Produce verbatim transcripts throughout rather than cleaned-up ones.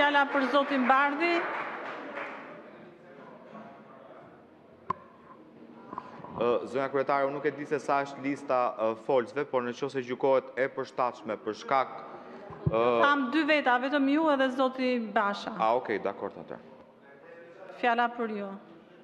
Fjala për zotin Bardhi. Zonja kryetare, unë nuk e di se sa është lista folësve, por në qoftë se gjykohet e përshtatshme për shkak... Tham dy veta, vetëm ju edhe zoti Basha. A, okej, dakord atë. Fjala për ju.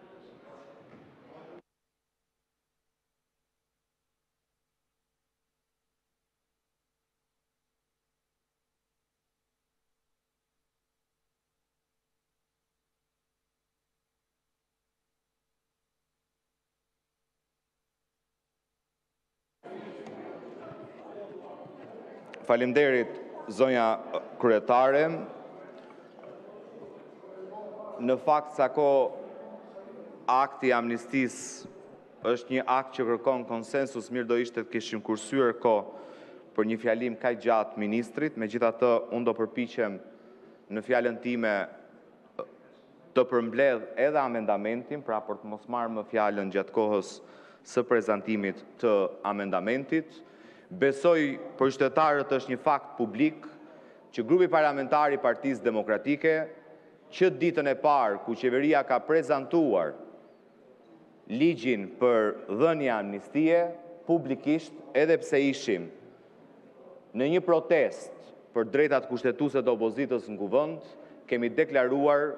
Faleminderit, zonja kryetare. Në fakt, sa ko akti amnistisë është një akt që kërkon konsensus, mirë do ishte të kishim kursyer ko për një fjalim kaq gjatë ministrit, megjithatë unë do përpiqem në fjalën time të përmbledh edhe amendamentin, pra për të mos marrë më fjalën gjatë kohës së prezantimit të amendamentit. Besoj për qytetarët është një fakt publik që grupi parlamentar i Partisë Demokratike që ditën e parë ku qeveria ka prezantuar ligjin për dhënie amnistie publikisht, edhe pse ishim në një protest për drejtat kushtetuese të opozitës në kuvend, kemi deklaruar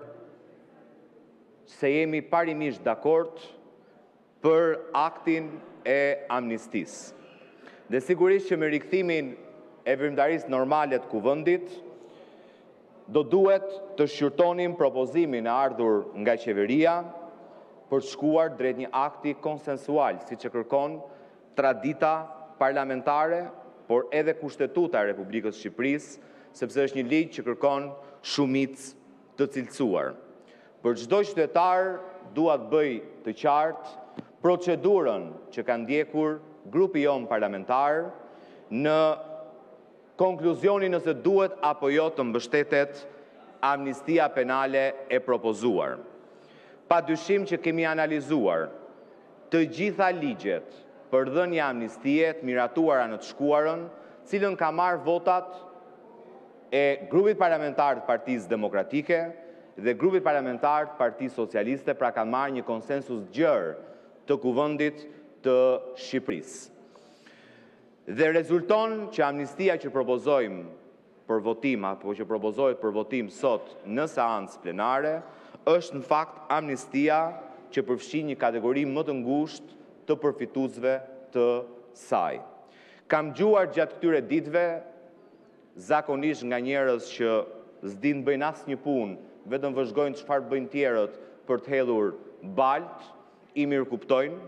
se jemi parimisht dakord për aktin e amnistisë. Dhe sigurisht që me rikthimin e veprimtarisë normale të kuvendit, do duhet të shqyrtonim propozimin e ardhur nga qeveria për të shkuar drejt një akti konsensual, siç e kërkon tradita parlamentare, por edhe kushtetuta e Republikës së Shqipërisë, sepse është një ligj që kërkon shumicë të cilësuar. Për çdo qytetar dua të bëj të qartë procedurën që ka ndjekur grupi jon parlamentar në konkluzionin nëse duhet apo jo të mbështetet amnistia penale e propozuar. Pa dyshim që kemi analizuar të gjitha ligjet për dhënie amnistie të miratuara në të shkuarën, cilën ka marrë votat e grupit parlamentar të Partisë Demokratike dhe grupit parlamentar të Partisë Socialiste, pra ka marrë një konsensus gjerë të kuvendit të Shqipërisë. Dhe rezulton që amnistia që propozojmë për votim, apo që propozohet për votim sot në seancë plenare, është në fakt amnistia që përfshin një kategori më të ngushtë të përfituesve të saj. Kam dëgjuar gjatë këtyre ditëve, zakonisht nga njerëz që s'din bëjnë asnjë punë, vetëm vëzhgojnë çfarë bëjnë tjerët për të hedhur balt, i mirë kuptojnë,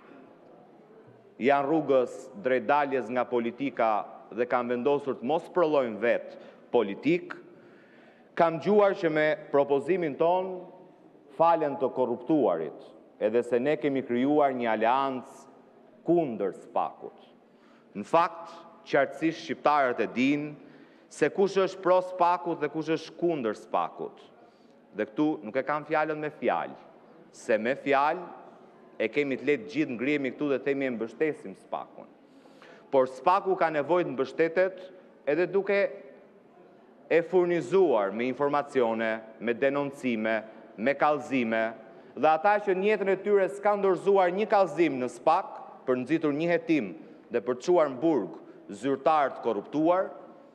janë rrugës drejt daljes nga politika dhe kanë vendosur të mos prolojnë vetë politik. Kam dëgjuar që me propozimin ton falen të korruptuarit, edhe se ne kemi krijuar një aleancë kundër SPAK-ut. Në fakt, qartësisht shqiptarët e dinë se kush është pro SPAK-ut dhe kush është kundër SPAK-ut. Dhe këtu nuk e kam fjalën me fjalë, se me fjalë e kemi të letë gjithë ngrihemi këtu dhe themi e mbështesim SPAK-un. Por SPAK-u ka nevojë të mbështetet edhe duke e furnizuar me informacione, me denoncime, me kallëzime, dhe ata që në jetën e tyre s'kan dorëzuar një kallëzim në SPAK për nxitur një hetim dhe për të çuar në burg zyrtar të korruptuar,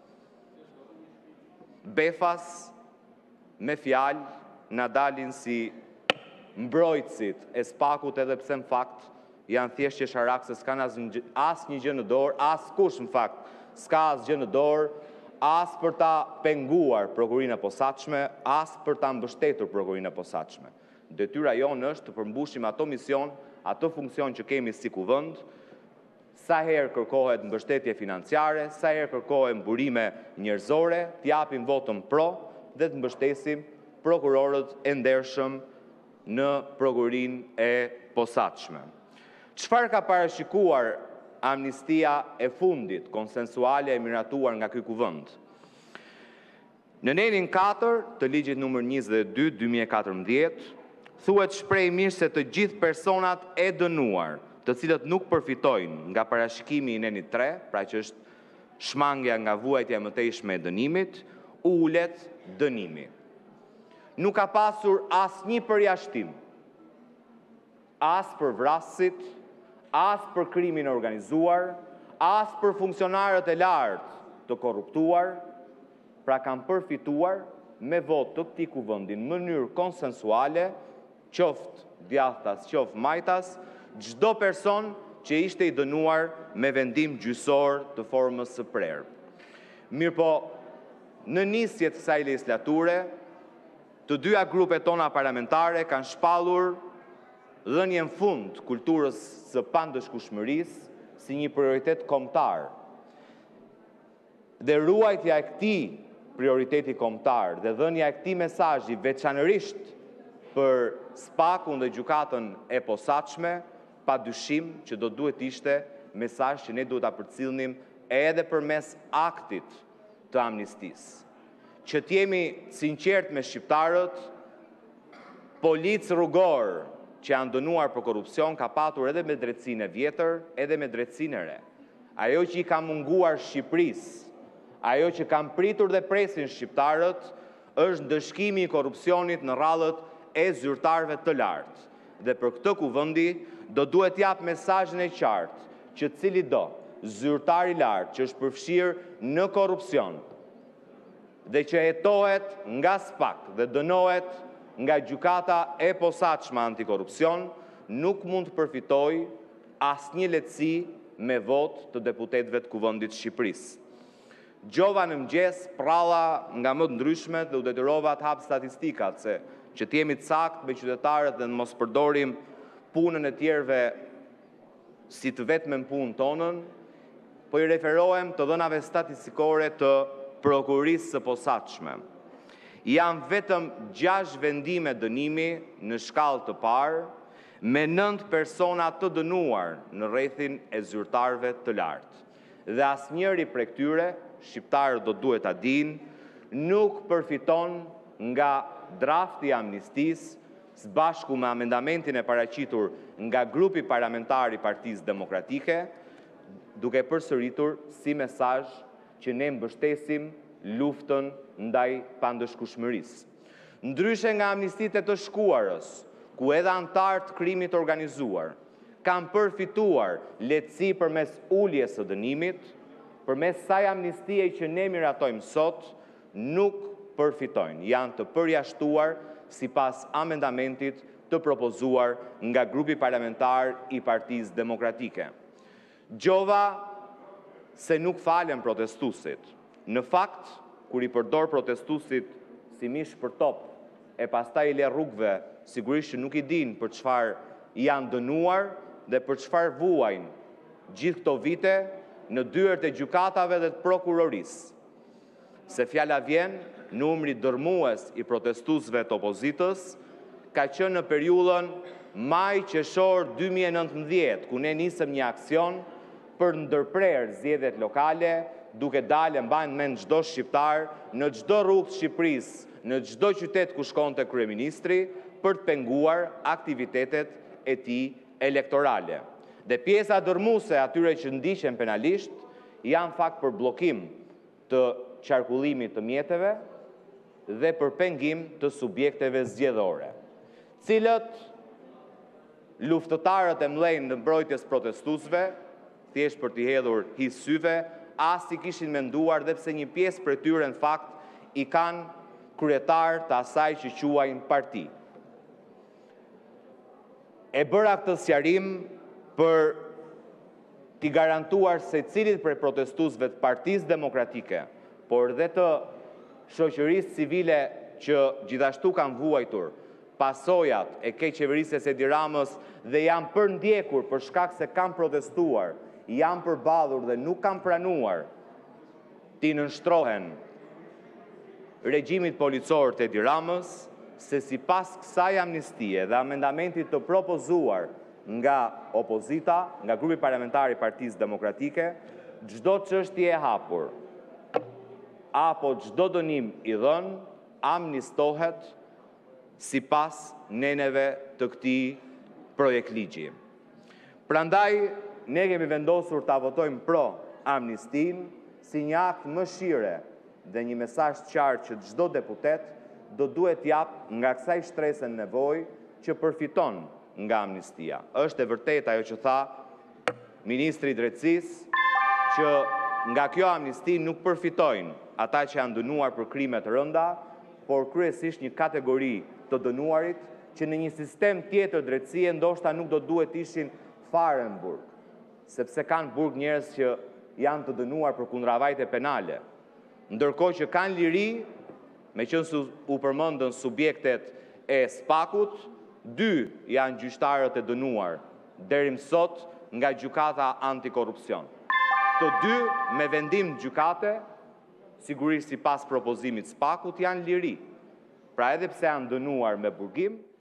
befas me fjalë na dalin si mbrojtësit e SPAK-ut, edhe pse në fakt janë thjesht qesharak se s'kan as një gjë në dorë, as kush në fakt s'ka as gjë në dorë, as për ta penguar prokurinë e posaçme, as për ta mbështetur prokurinë e posaçme. Detyra jonë është të përmbushim ato mision, ato funksion që kemi si kuvend, sa herë kërkohet mbështetje financiare, sa herë kërkohen burime njerëzore, t'japim votën pro dhe të mbështesim prokurorët e ndershëm në prokurinë e posaçme. Çfarë ka parashikuar amnistia e fundit, konsensuale e miratuar nga ky kuvend? Në nenin katër të ligjit numër njëzet e dy dy mijë e katërmbëdhjetë, thuhet shprehmisht se të gjithë personat e dënuar, të cilët nuk përfitojnë nga parashikimi i nenit tre, pra që është shmangja nga vuajtja e mëtejshme e dënimit, ulet dënimi. Nuk ka pasur asnjë përjashtim, as për vrasësit, as për krimin e organizuar, as për funksionarët e lartë të korruptuar, pra kanë përfituar me votë të këtij kuvendi në mënyrë konsensuale, qoftë djathtas, qoftë majtas, çdo person që ishte i dënuar me vendim gjyqësor të formës së prerë. Mirë po, në nisje të kësaj legislature, të dyja grupet tona parlamentare kanë shpallur dhënien fund kulturës së pandëshkueshmërisë si një prioritet kombëtar. Dhe ruajtja e këtij prioriteti kombëtar dhe dhënia e këtij mesazhi veçanërisht për SPAK-un dhe gjykatën e posaçme, padyshim që do duhet ishte mesazh që ne duhet ta përcjellnim edhe përmes aktit të amnistisë. Që t'jemi sinqert me shqiptarët, policë rrugor që janë dënuar për korrupsion ka patur edhe me drejtsinë e vjetër, edhe me drejtsinë e re. Ajo që i ka munguar Shqipërisë, ajo që kanë pritur dhe presin shqiptarët, është ndëshkimi i korrupsionit në rrallët e zyrtarëve të lartë. Dhe për këtë kuvendi do duhet jap mesazhin e qartë që cili do zyrtar i lartë që është përfshirë në korrupsion dhe që hetohet nga SPAK dhe dënohet nga gjykata e posaçme antikorrupsion, nuk mund të përfitojë asnjë lehtësi me votë të deputetëve të kuvendit të Shqipërisë. Gjova në mëngjes pralla nga më të ndryshmet dhe u detyrova të hap statistikat se që të jemi të saktë me qytetarët dhe të mos përdorim punën e tjerëve si të vetmen punë tonën, po i referohem të dhënave statistikore të prokurisë së posaçme. Janë vetëm gjashtë vendime dënimi në shkallë të parë, me nëntë persona të dënuar në rrethin e zyrtarëve të lartë. Dhe asnjëri prej këtyre, shqiptarët do duhet ta dinë, nuk përfiton nga drafti i amnistisë së bashku me amendamentin e paraqitur nga grupi parlamentar i Partisë Demokratike, duke përsëritur si mesazh që ne mbështesim luftën ndaj pandëshkueshmërisë. Ndryshe nga amnistitë e të shkuarës, ku edhe antarë të krimit organizuar kanë përfituar lehtësi përmes uljes së dënimit, përmes saj amnistie që ne miratojmë sot, nuk përfitojnë, janë të përjashtuar sipas amendamentit të propozuar nga grupi parlamentar i Partisë Demokratike. Gjova se nuk falen protestuesit. Në fakt, kur i përdor protestuesit si mish për top e pastaj i le rrugëve, sigurisht që nuk i din për çfarë janë dënuar dhe për çfarë vuajnë gjithë këto vite në dyert e gjykatave dhe të prokurorisë. Se fjala vjen, numri dërmues i protestuesve të opozitës ka qenë në periudhën maj-qershor dy mijë e nëntëmbëdhjetë, ku ne nisëm një aksion për ndërprerë zgjedhjet lokale, duke dalë mbajnë mend çdo shqiptar në çdo rrugë të Shqipërisë, në çdo qytet ku shkonte kryeministri, për të penguar aktivitetet e tij elektorale. Dhe pjesa dërmuese atyre që ndiqen penalisht janë fakt për bllokim të qarkullimit të mjeteve dhe për pengim të subjekteve zgjedhore, cilët luftëtarët e mëdhenj në mbrojtjes protestuesve, thjesht për t'i hedhur his syve, as i kishin menduar dhe pse një pjesë prej tyre në fakt i kanë kryetar të asaj që quajnë parti. E bëra këtë sqarim për t'i garantuar se cilit prej protestuesve të Partisë Demokratike, por dhe të shoqërisë civile që gjithashtu kanë vuajtur pasojat e keq qeverisë së Edi Ramës dhe janë përndjekur për shkak se kanë protestuar, janë përballur dhe nuk kanë pranuar t'i nënshtrohen regjimit policor të Edi Ramës, se sipas kësaj amnistie dhe amendamentit të propozuar nga opozita, nga grupi parlamentar i Partisë Demokratike, çdo çështje e hapur apo çdo dënim i dhënë amnistohet sipas neneve të këtij projekt ligji. Prandaj ne kemi vendosur ta votojmë pro amnistin si një akt mëshire dhe një mesazh të qartë që çdo deputet do duhet jap nga kësaj shtrese nevojë që përfiton nga amnistia. Është e vërtetë ajo që tha Ministri i Drejtësisë që nga kjo amnisti nuk përfitojnë ata që janë dënuar për krime të rënda, por kryesisht një kategori të dënuarit që në një sistem tjetër drejtësie ndoshta nuk do duhet ishin fare në burg, sepse kanë burg njerëz që janë të dënuar për kundravajtje penale, ndërkohë që kanë liri, me qenë se u përmendën subjektet e Spakut, dy janë gjyqtarët e dënuar deri më sot nga gjykata antikorrupsion. Të dy me vendim gjykate, sigurisht sipas propozimit Spakut, janë liri. Pra edhe pse janë dënuar me burgim,